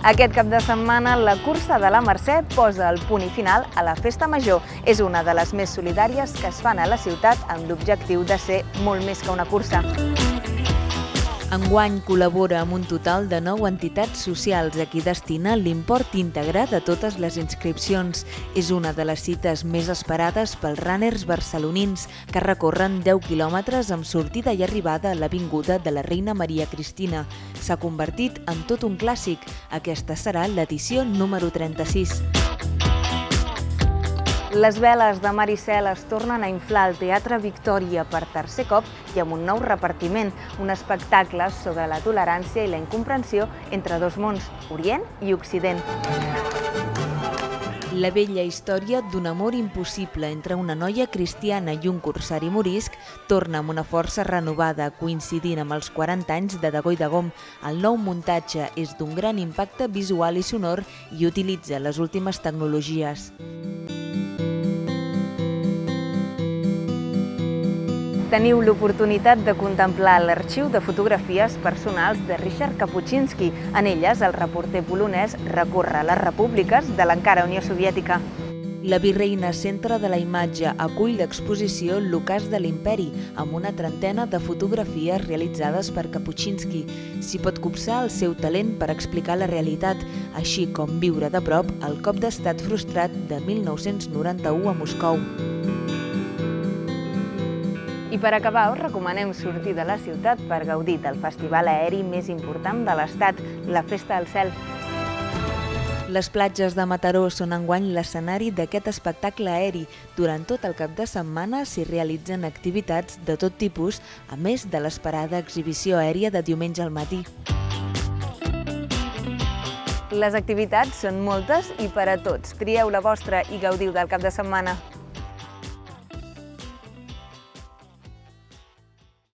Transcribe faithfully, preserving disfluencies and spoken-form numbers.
Aquest cap de setmana, la cursa de la Mercè posa el punt i final a la Festa Major. És una de les més solidàries que es fan a la ciutat amb l'objectiu de ser molt més que una cursa. Enguany col·labora amb un total de nou entitats socials a qui destina l'import íntegre de totes les inscripcions. És una de les cites més esperades pels runners barcelonins, que recorren deu quilòmetres amb sortida i arribada a l'Avinguda de la Reina Maria Cristina. S'ha convertit en tot un clàssic. Aquesta serà l'edició número trenta-sis. Les veles de Maricel es tornen a inflar al Teatre Victòria per tercer cop i amb un nou repartiment, un espectacle sobre la tolerància i la incomprensió entre dos mons, Orient i Occident. La vella història d'un amor impossible entre una noia cristiana i un corsari morisc torna amb una força renovada, coincidint amb els quaranta anys de Dago i Dagom. El nou muntatge és d'un gran impacte visual i sonor i utilitza les últimes tecnologies. Teniu l'oportunitat de contemplar l'arxiu de fotografies personals de Ryszard Kapuscinski. En elles, el reporter polonès recorre les repúbliques de l'encara Unió Soviètica. La Virreina Centre de la Imatge acull l'exposició L'ocàs de l'imperi, amb una trentena de fotografies realitzades per Kapuscinski. S'hi pot copsar el seu talent per explicar la realitat, així com viure de prop el cop d'estat frustrat de mil nou-cents noranta-u a Moscou. I per acabar, us recomanem sortir de la ciutat per gaudir del festival aeri més important de l'Estat, la Festa del Cel. Les platges de Mataró són enguany l'escenari d'aquest espectacle aeri. Durant tot el cap de setmana s'hi realitzen activitats de tot tipus, a més de l'esperada exhibició aèria de diumenge al matí. Les activitats són moltes i per a tots. Trieu la vostra i gaudiu del cap de setmana.